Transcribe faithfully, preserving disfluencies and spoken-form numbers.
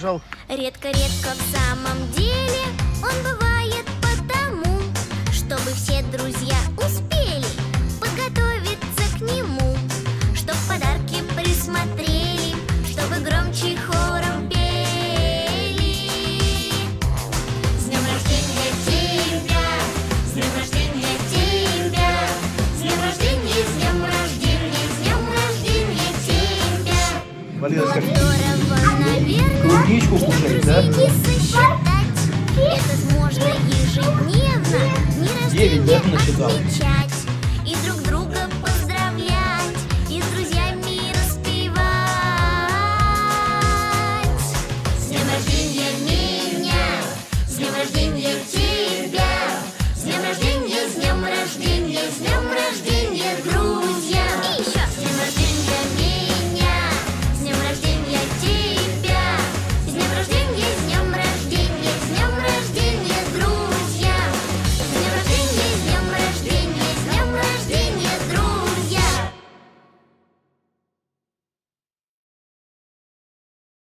нажал. Редко-редко в самом деле он бывает потому, чтобы все друзья успели подготовиться к нему, чтоб подарки присмотрели, чтобы громче хором пели. С днем рождения тебя, с днем рождения тебя, с днем рождения, с днем рождения, с днем рождения тебя. Валера, как Здорово, наверное, клубничку кушает, да? не сосчитать. Это можно ежедневно, не Девять, да, раздельно насчитал? отмечать.